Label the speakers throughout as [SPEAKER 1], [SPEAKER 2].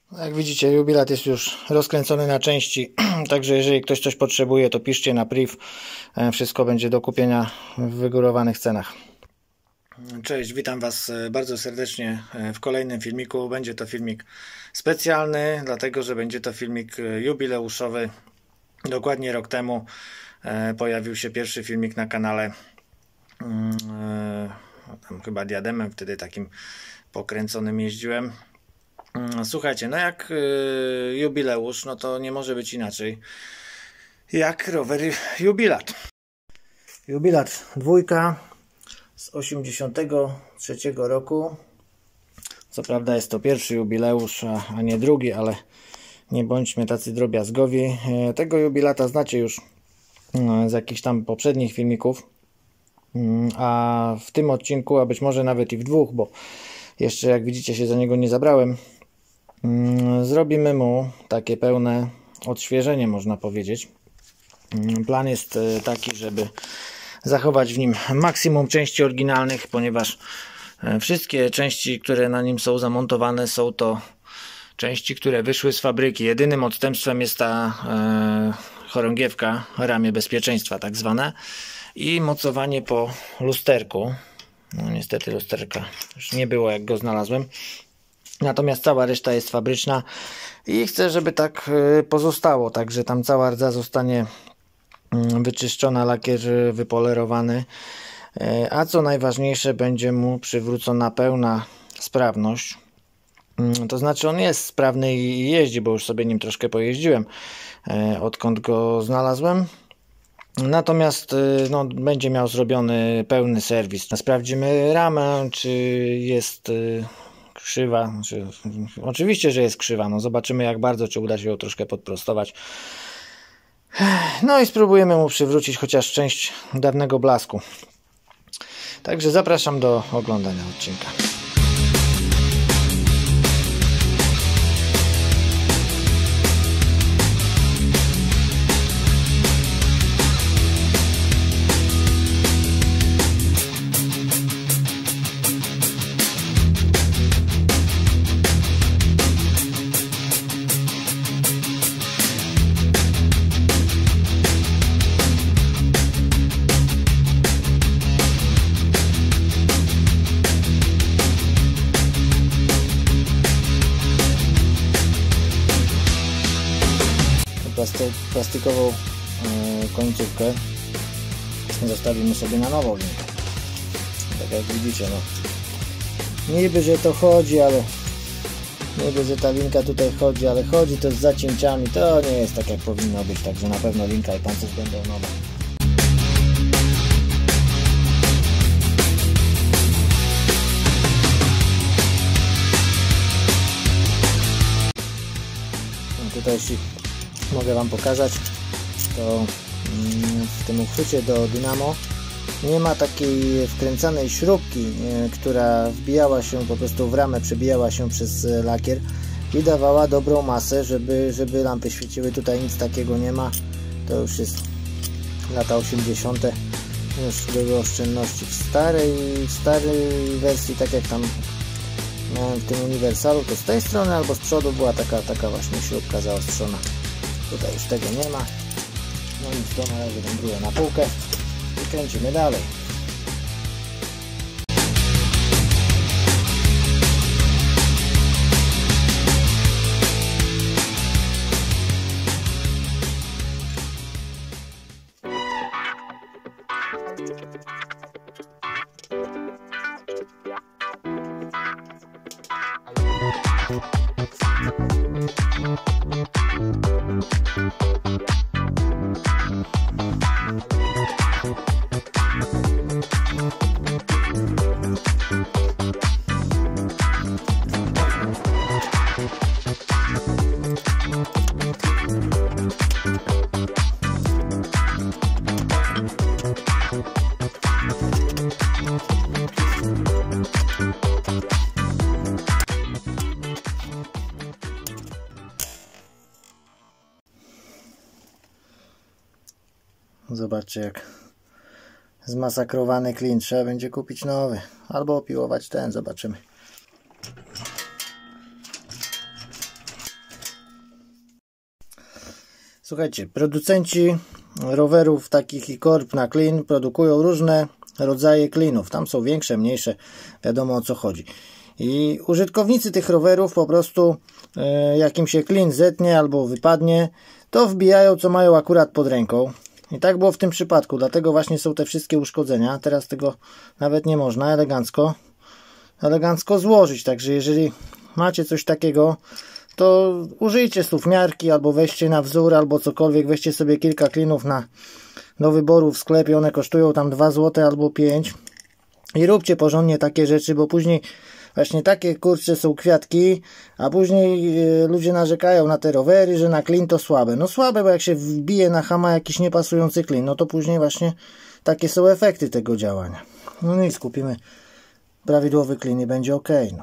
[SPEAKER 1] Jak widzicie, jubilat jest już rozkręcony na części, także jeżeli ktoś coś potrzebuje, to piszcie na priv. Wszystko będzie do kupienia w wygórowanych cenach. Cześć, witam Was bardzo serdecznie w kolejnym filmiku. Będzie to filmik specjalny, dlatego że będzie to filmik jubileuszowy. Dokładnie rok temu pojawił się pierwszy filmik na kanale, tam chyba diademem, wtedy takim pokręconym jeździłem. Słuchajcie, no jak jubileusz, no to nie może być inaczej jak rower jubilat. Jubilat 2 z 83 roku. Co prawda jest to pierwszy jubileusz, a nie drugi, ale nie bądźmy tacy drobiazgowi. Tego jubilata znacie już z jakichś tam poprzednich filmików, a w tym odcinku, a być może nawet i w dwóch, bo jeszcze jak widzicie się za niego nie zabrałem, zrobimy mu takie pełne odświeżenie, można powiedzieć. Plan jest taki, żeby zachować w nim maksimum części oryginalnych, ponieważ wszystkie części, które na nim są zamontowane, są to części, które wyszły z fabryki. Jedynym odstępstwem jest ta chorągiewka, ramię bezpieczeństwa tak zwane, i mocowanie po lusterku. No niestety lusterka już nie było, jak go znalazłem. Natomiast cała reszta jest fabryczna i chcę, żeby tak pozostało. Także tam cała rdza zostanie wyczyszczona, lakier wypolerowany. A co najważniejsze, będzie mu przywrócona pełna sprawność. To znaczy on jest sprawny i jeździ, bo już sobie nim troszkę pojeździłem, odkąd go znalazłem. Natomiast no, będzie miał zrobiony pełny serwis. Sprawdzimy ramę, czy jest krzywa. Oczywiście, że jest krzywa. No, zobaczymy jak bardzo, czy uda się ją troszkę podprostować. No i spróbujemy mu przywrócić chociaż część dawnego blasku. Także zapraszam do oglądania odcinka. Plastikową końcówkę zostawimy sobie na nową linkę. Tak jak widzicie, no niby, że to chodzi, ale niby, że ta linka tutaj chodzi, ale chodzi to z zacięciami. To nie jest tak jak powinno być, także na pewno linka i pancerz będą nowe. No tutaj jeśli mogę Wam pokazać, to w tym uchwycie do dynamo nie ma takiej wkręcanej śrubki, która wbijała się po prostu w ramę, przebijała się przez lakier i dawała dobrą masę, żeby lampy świeciły. Tutaj nic takiego nie ma. To już jest lata 80. Już były oszczędności w starej wersji, tak jak tam miałem w tym uniwersalu, to z tej strony albo z przodu była taka właśnie śrubka zaostrzona. Tutaj już tego nie ma. No nic, to na razie wędruje na półkę i kręcimy dalej. Zobaczcie, jak zmasakrowany klin. Trzeba będzie kupić nowy albo opiłować ten, zobaczymy. Słuchajcie, producenci rowerów takich i korb na klin produkują różne rodzaje klinów. Tam są większe, mniejsze, wiadomo o co chodzi. I użytkownicy tych rowerów po prostu, jak im się klin zetnie albo wypadnie, to wbijają co mają akurat pod ręką. I tak było w tym przypadku, dlatego właśnie są te wszystkie uszkodzenia. Teraz tego nawet nie można elegancko złożyć. Także jeżeli macie coś takiego, to użyjcie suwmiarki, albo weźcie na wzór, albo cokolwiek, weźcie sobie kilka klinów do wyboru w sklepie, one kosztują tam 2 zł albo 5 i róbcie porządnie takie rzeczy, bo później właśnie takie kurcze są kwiatki, a później ludzie narzekają na te rowery, że na klin to słabe. No słabe, bo jak się wbije na hama jakiś niepasujący klin, no to później właśnie takie są efekty tego działania. No i skupimy prawidłowy klin i będzie ok. No.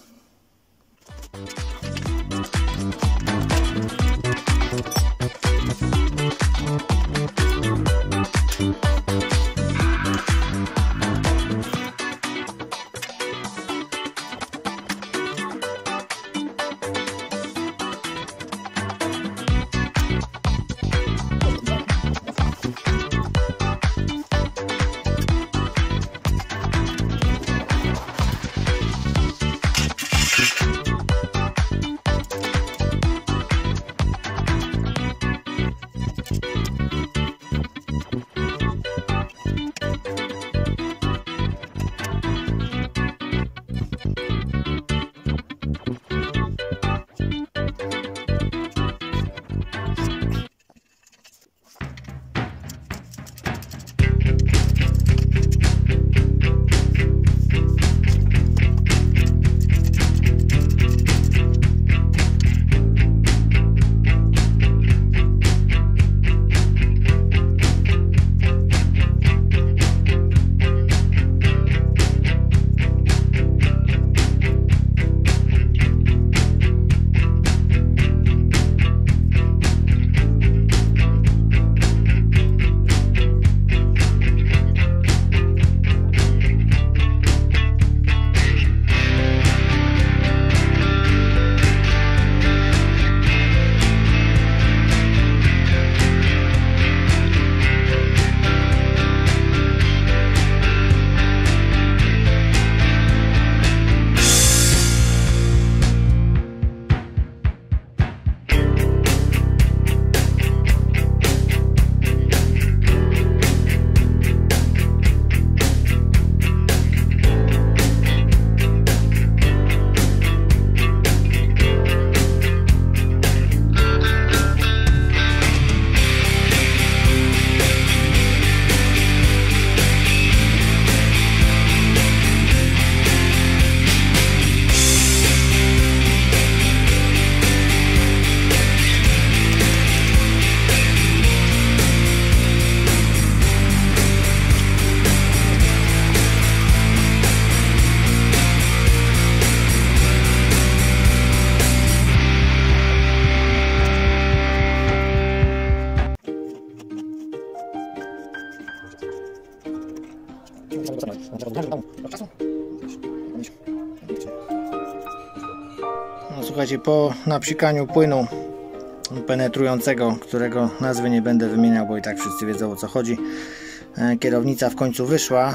[SPEAKER 1] No, słuchajcie, po napsikaniu płynu penetrującego, którego nazwy nie będę wymieniał, bo i tak wszyscy wiedzą o co chodzi, kierownica w końcu wyszła.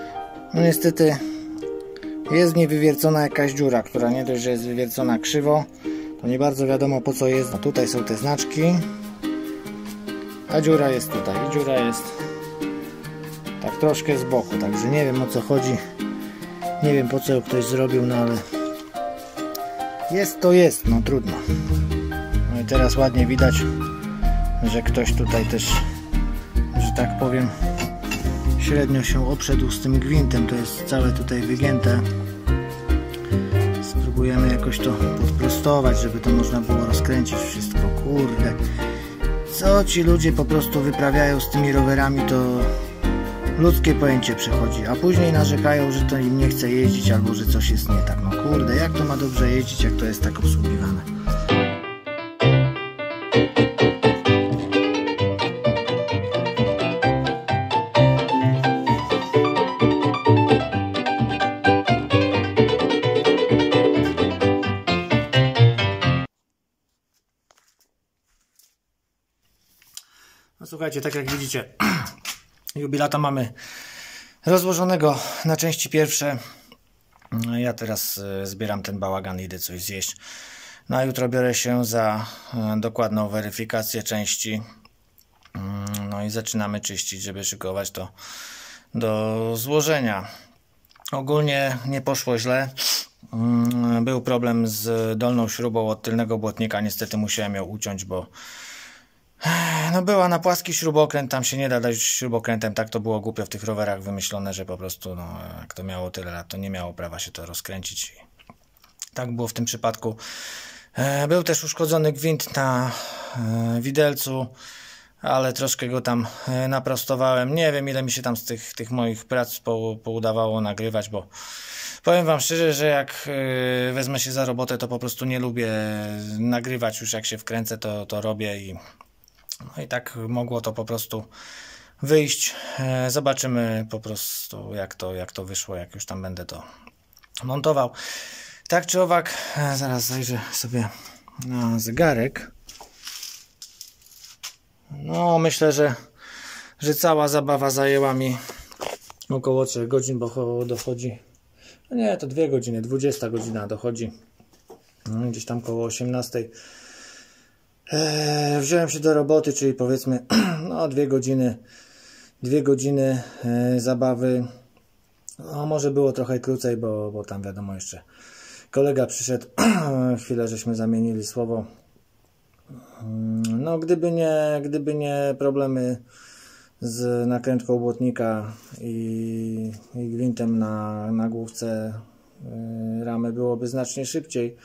[SPEAKER 1] No niestety jest w niej wywiercona jakaś dziura, która nie dość, że jest wywiercona krzywo, to nie bardzo wiadomo po co jest. No, tutaj są te znaczki, a dziura jest tutaj i dziura jest tak troszkę z boku, także nie wiem o co chodzi, nie wiem po co ją ktoś zrobił, no ale jest to jest, no trudno. No i teraz ładnie widać, że ktoś tutaj też, że tak powiem, średnio się obszedł z tym gwintem, to jest całe tutaj wygięte. Spróbujemy jakoś to podprostować, żeby to można było rozkręcić wszystko. Kurde, co ci ludzie po prostu wyprawiają z tymi rowerami, to ludzkie pojęcie przechodzi, a później narzekają, że to im nie chce jeździć albo że coś jest nie tak. No kurde, jak to ma dobrze jeździć, jak to jest tak obsługiwane? No słuchajcie, tak jak widzicie, jubilata mamy rozłożonego na części pierwsze. Ja teraz zbieram ten bałagan, idę coś zjeść. No a jutro biorę się za dokładną weryfikację części. No i zaczynamy czyścić, żeby szykować to do złożenia. Ogólnie nie poszło źle. Był problem z dolną śrubą od tylnego błotnika. Niestety musiałem ją uciąć, bo no była na płaski śrubokręt. Tam się nie da dać śrubokrętem. Tak to było głupio w tych rowerach wymyślone, że po prostu no, jak to miało tyle lat, to nie miało prawa się to rozkręcić. Tak było w tym przypadku. Był też uszkodzony gwint na widelcu, ale troszkę go tam naprostowałem. Nie wiem, ile mi się tam z tych moich prac poudawało nagrywać, bo powiem wam szczerze, że jak wezmę się za robotę, to po prostu nie lubię nagrywać. Już jak się wkręcę, to robię no i tak mogło to po prostu wyjść. Zobaczymy po prostu jak to wyszło, jak już tam będę to montował. Tak czy owak, zaraz zajrzę sobie na zegarek. No myślę, że cała zabawa zajęła mi około 3 godzin, bo dochodzi, no nie, to 2 godziny, 20 godzina dochodzi, no, gdzieś tam koło 18. Wziąłem się do roboty, czyli powiedzmy no 2 godziny zabawy. No może było trochę krócej, bo tam wiadomo jeszcze kolega przyszedł, chwilę żeśmy zamienili słowo. No gdyby nie problemy z nakrętką błotnika i gwintem na główce ramy, byłoby znacznie szybciej.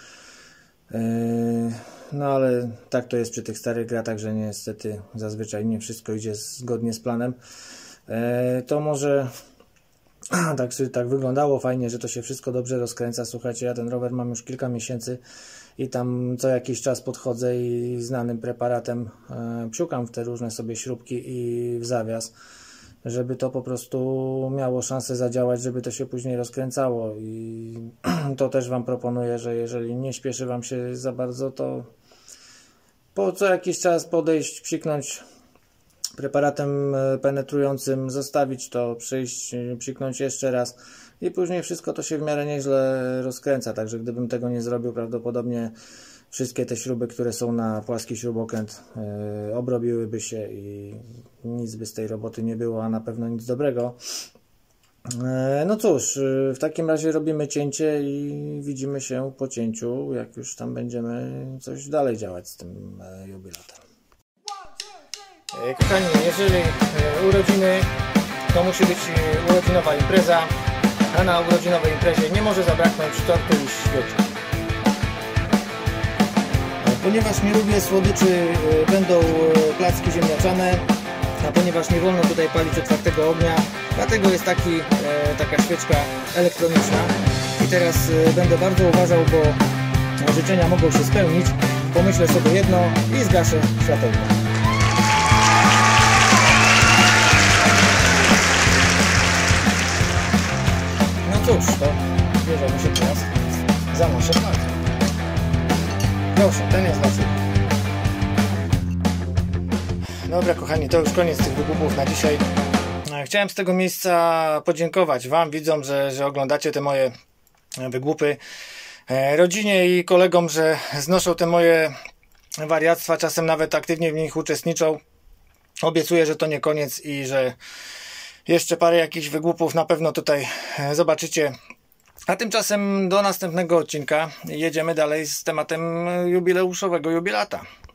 [SPEAKER 1] No ale tak to jest przy tych starych gratach, że niestety zazwyczaj nie wszystko idzie zgodnie z planem. To może tak wyglądało fajnie, że to się wszystko dobrze rozkręca. Słuchajcie, ja ten rower mam już kilka miesięcy i tam co jakiś czas podchodzę i znanym preparatem psiukam w te różne sobie śrubki i w zawias, żeby to po prostu miało szansę zadziałać, żeby to się później rozkręcało. I to też wam proponuję, że jeżeli nie śpieszy wam się za bardzo, to po co jakiś czas podejść, psiknąć preparatem penetrującym, zostawić to, przyjść, psiknąć jeszcze raz i później wszystko to się w miarę nieźle rozkręca. Także gdybym tego nie zrobił, prawdopodobnie wszystkie te śruby, które są na płaski śrubokręt, obrobiłyby się i nic by z tej roboty nie było, a na pewno nic dobrego. No cóż, w takim razie robimy cięcie i widzimy się po cięciu, jak już tam będziemy coś dalej działać z tym jubilatem. Kochani, jeżeli urodziny, to musi być urodzinowa impreza, a na urodzinowej imprezie nie może zabraknąć tortu i świeczki. Ponieważ nie lubię słodyczy, będą placki ziemniaczane, a ponieważ nie wolno tutaj palić otwartego ognia, dlatego jest taka świeczka elektroniczna. I teraz będę bardzo uważał, bo życzenia mogą się spełnić. Pomyślę sobie jedno i zgaszę światełko. Cóż, to bierzemy się teraz za nasze plany. Proszę, ten jest dla Ciebie. Dobra kochani, to już koniec tych wygłupów na dzisiaj. Chciałem z tego miejsca podziękować Wam, widzom, że oglądacie te moje wygłupy, rodzinie i kolegom, że znoszą te moje wariactwa, czasem nawet aktywnie w nich uczestniczą. Obiecuję, że to nie koniec i że jeszcze parę jakichś wygłupów na pewno tutaj zobaczycie. A tymczasem do następnego odcinka jedziemy dalej z tematem jubileuszowego jubilata.